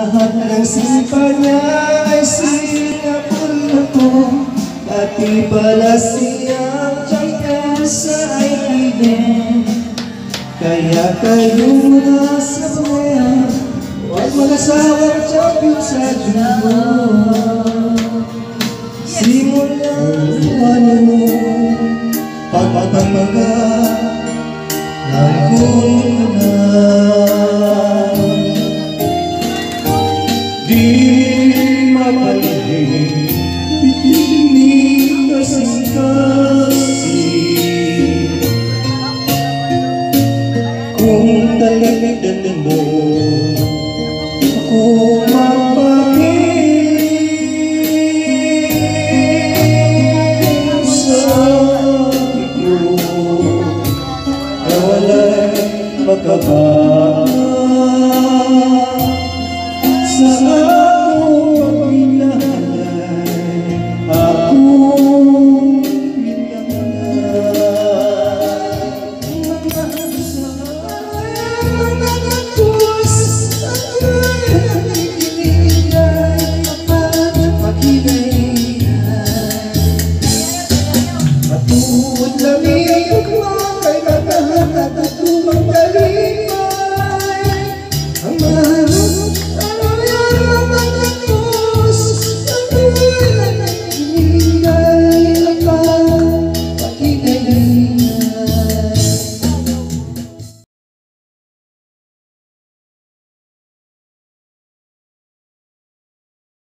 Lahat ng sipa niya ay sinapul ko. Dati pala siyang tiyan sa aibigin. Kaya kayong mga sabayan, huwag mag-asawang champion sa judo. Simulan ano mo pagpapamaga ng kunan. Di mapaligid, pitinig kasing-kasing. Kung talimidan mo ako mapakilig sa ito, na wala'y makabaka sa akong pinahalay, akong pinahalay. Mga puwas ay nakikiligay, mapapakilay. Matuod lamig mo